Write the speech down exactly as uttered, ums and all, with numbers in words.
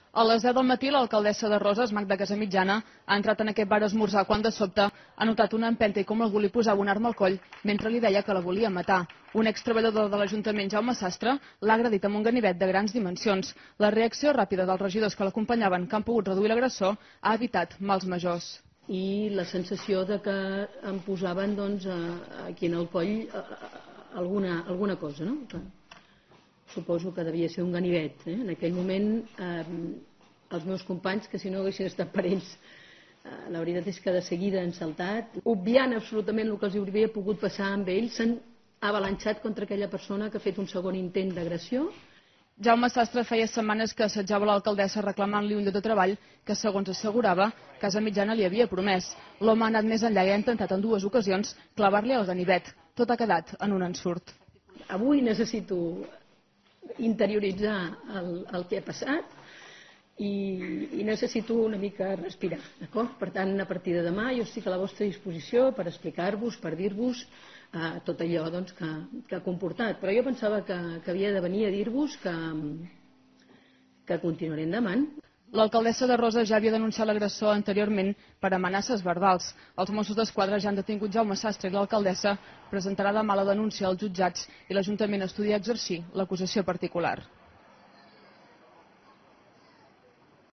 A les deu del matí, l'alcaldessa de Roses, Magda Casamitjana, ha entrat en aquest bar a esmorzar quan de sobte ha notat una empenta i com algú li posava una arma al coll mentre li deia que la volia matar. Un extreballador de l'Ajuntament, Jaume Sastre, l'ha agredit amb un ganivet de grans dimensions. La reacció ràpida dels regidors que l'acompanyaven, que han pogut reduir l'agressor, ha evitat mals majors. I la sensació de que em posaven doncs, aquí en el coll alguna, alguna cosa, no? Que suposo que devia ser un ganivet. Eh? En aquell moment, eh, els meus companys, que si no haguessin estat parents, eh, la veritat és que de seguida han saltat, obviant absolutament el que els hauria pogut passar amb ells, s'han avalanxat contra aquella persona que ha fet un segon intent d'agressió. Jaume Sastre feia setmanes que assetjava l'alcaldessa reclamant-li un lloc de treball que, segons assegurava, Casamitjana li havia promès. L'home ha anat més enllà i ha intentat en dues ocasions clavar-li el ganivet. Tot ha quedat en un ensurt. Avui necessito interioritzar el, el que ha passat i, i necessito una mica respirar, d'acord? Per tant, a partir de demà jo estic a la vostra disposició per explicar-vos, per dir-vos eh, tot allò doncs, que, que ha comportat. Però jo pensava que, que havia de venir a dir-vos que, que continuaré endavant. L'alcaldessa de Roses ja havia denunciat l'agressor anteriorment per amenaces verbals. Els Mossos d'Esquadra ja han detingut Jaume Sastre i l'alcaldessa presentarà demà la denúncia als jutjats i l'Ajuntament estudia exercir l'acusació particular.